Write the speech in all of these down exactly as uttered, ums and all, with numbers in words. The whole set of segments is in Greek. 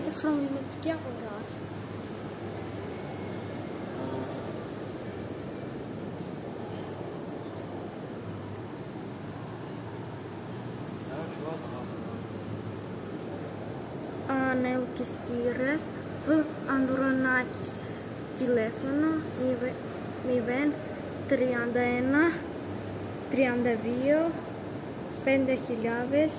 τεφλονημητική αγορά. Ανελκυστήρες Β. Ανδρονάκης. Τηλέφωνο μηδέν τριάντα ένα τριάντα δύο πέντε χιλιάδες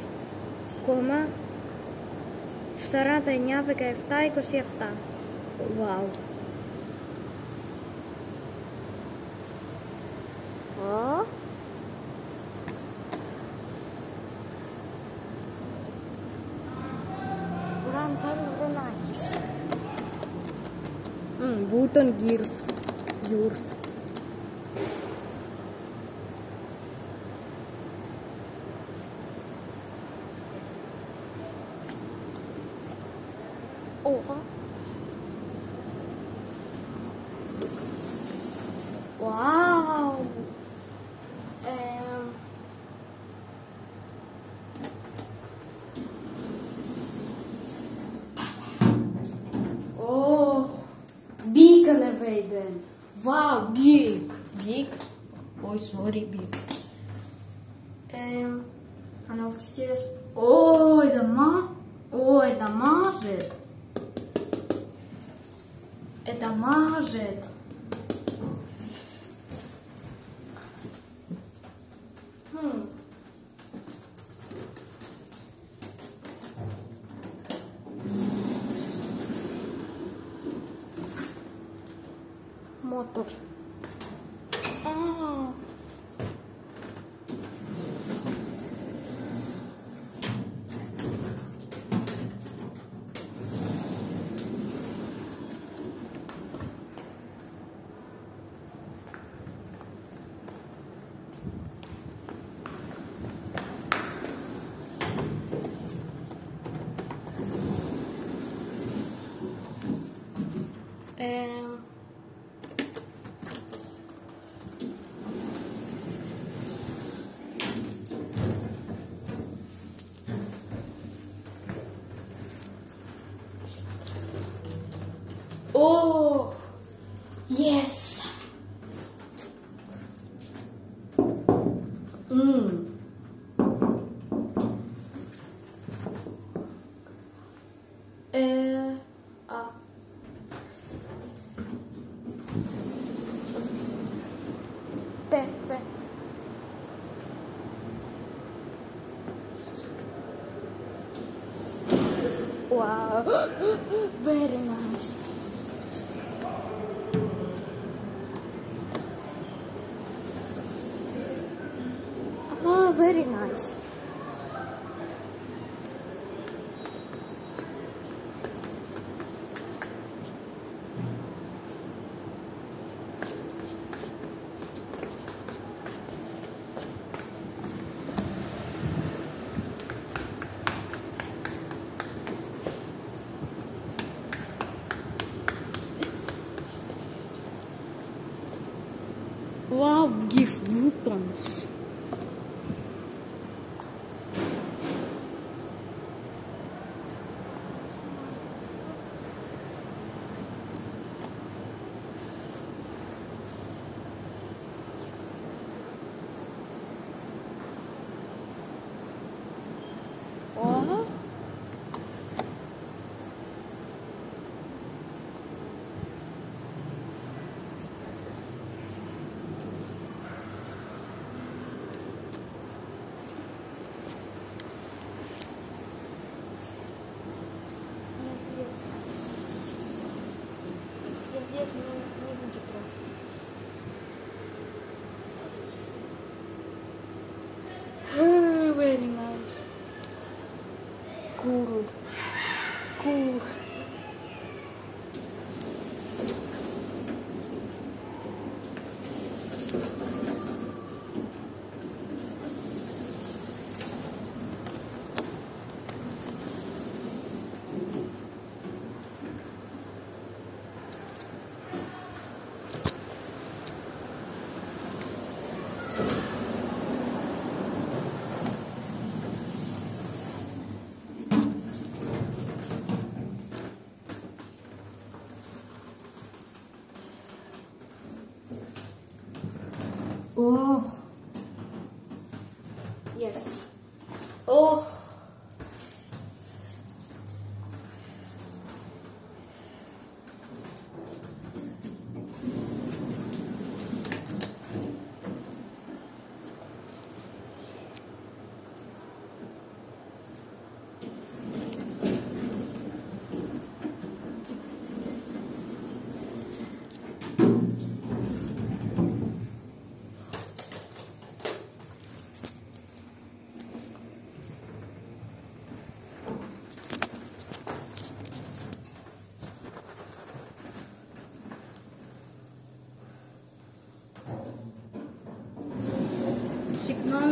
σαράντα εννιά δεκαεπτά είκοσι επτά. Wow. Oh. Ανδρονάκης. Βούτον Γκύρφ. Γιούρφ. Oha. Wow. Ähm. Oh. Big elevator. Wow, big. Big. Oh, sorry, big. Ähm. Αναλογιστήρες. Oh, это ма. Oh, это мажет. Это мажет. Хм. Мотор. А. Ε, Oh, yes. Mm. Eh, ah. Pepe. Wow, very nice. Oh, very nice. Wow, give buttons. Oh. Здесь не, не будет прям. Very nice. Cool. Cool.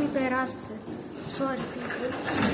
περάστε. Sorry, people.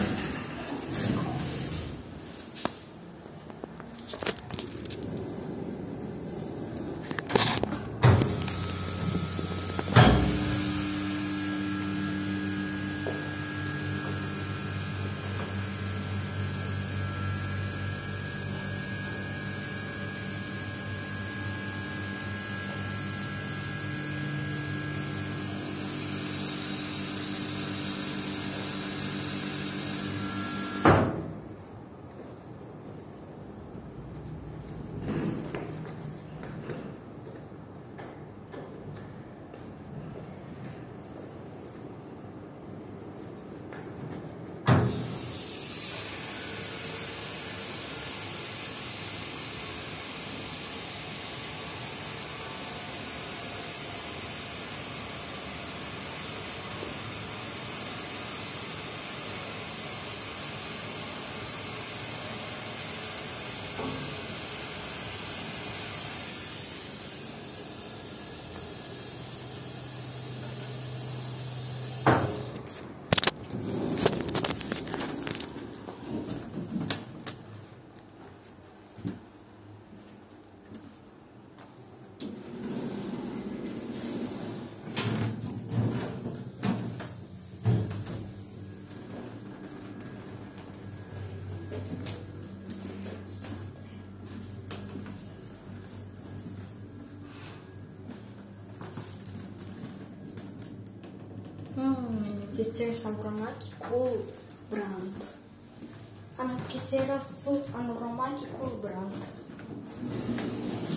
Quisiera sabromaki cool brand. Ana quisiera fu anoromaki cool brand.